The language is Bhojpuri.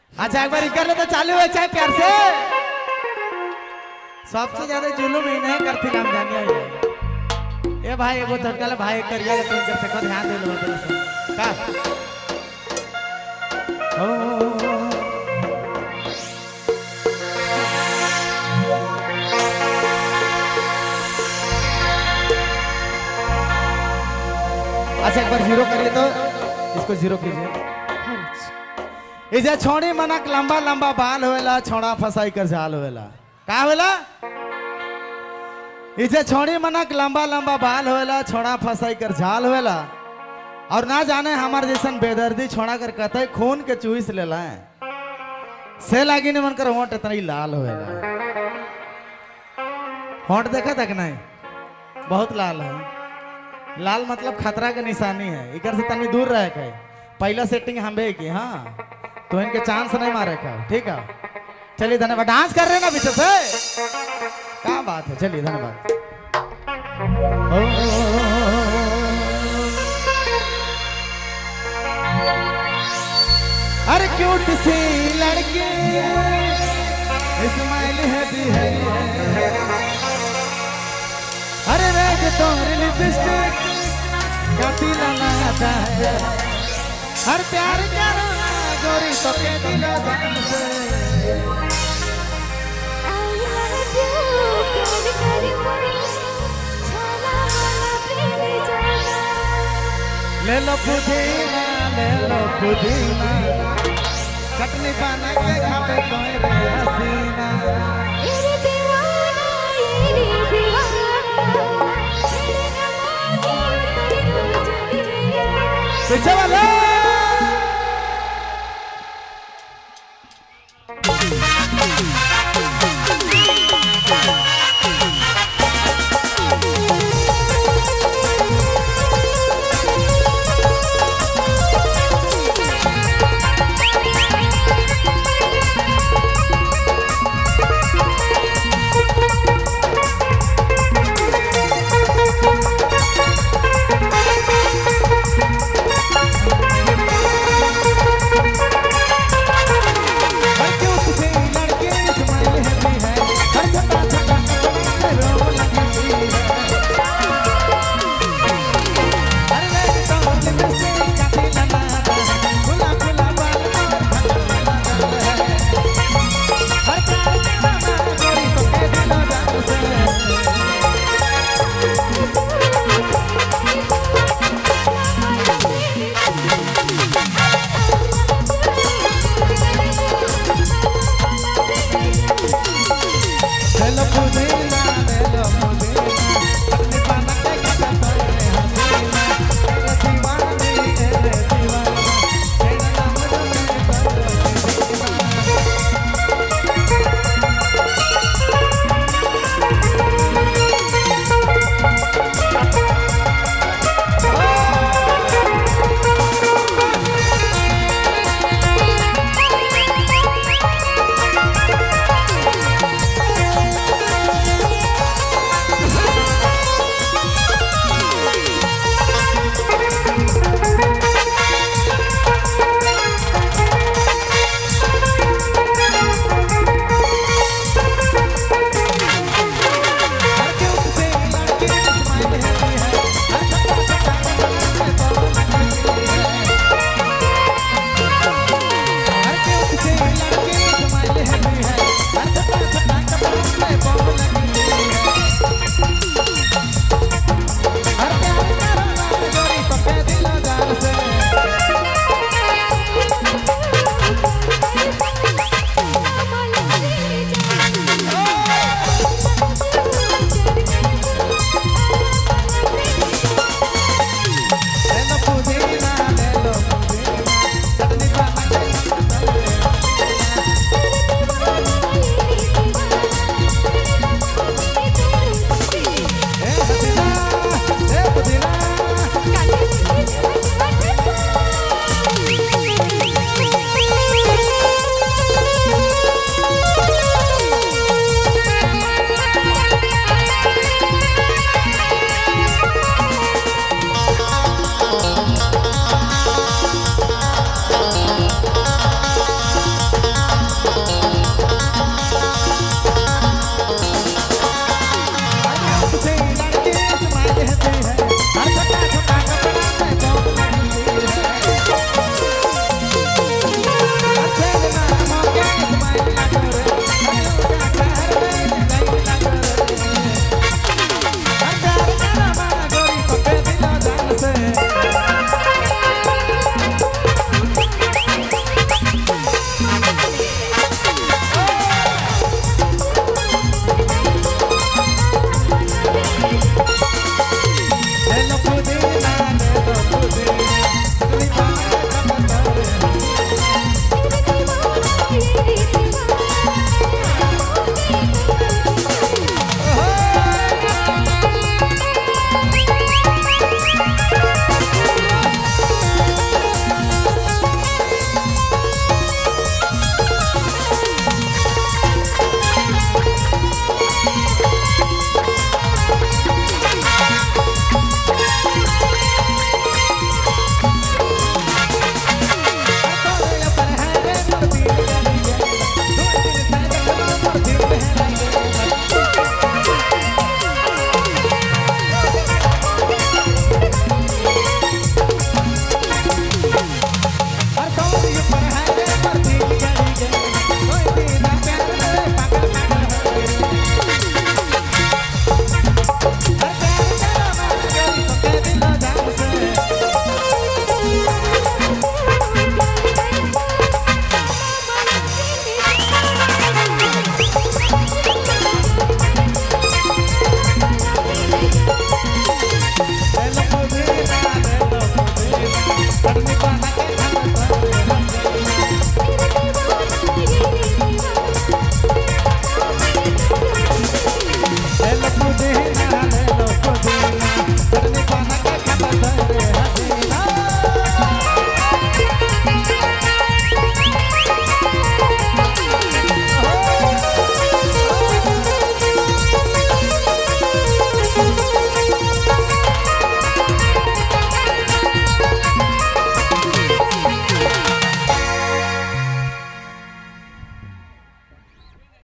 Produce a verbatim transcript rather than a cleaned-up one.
अच्छा एक बार कर ले तो चालू है चाहे प्यार से। सबसे ज्यादा जुलूम इन्हें करती हम जानिए ये भाई एगो झटका भाई करिया तो इनकर से को ध्यान दे लो उधर से का ओ अच्छा एक बार जीरो करिए तो इसको जीरो कीजिए। इसे छोड़ी मनक लंबा लंबा बाल होएला छोड़ा फसाई कर जाल होएला का होएला। इसे छोड़ी मनक लंबा लंबा बाल होएला छोड़ा फसाई कर जाल होएला और ना जाने हमार जैसन बेदर्दी छोड़ा कर कहते खून के चूस लेला है से लागी ने मन कर होंठ इतना ही लाल होएला। होंठ देखा तक नहीं बहुत लाल है। लाल मतलब खतरा के निशानी है इकर से तनी दूर रहे के पहला सेटिंग हम भी की हाँ तो इनके चांस नहीं मारे का ठीक है। चलिए धन्यवाद डांस कर रहे हैं ना पीछे से क्या बात है। चलिए धन्यवाद। अरे क्यूट सी लड़की स्माइल है भी है अरे रेड तो लिपस्टिक काफी लगाता है हर प्यार करो गोरी तो के दिल जान से ले लो पुदीना ले लो पुदीना चटनी बना के खावे कोई रे हसीना तेरे दीवाना तेरी दीवाना पीछे वाला तेरी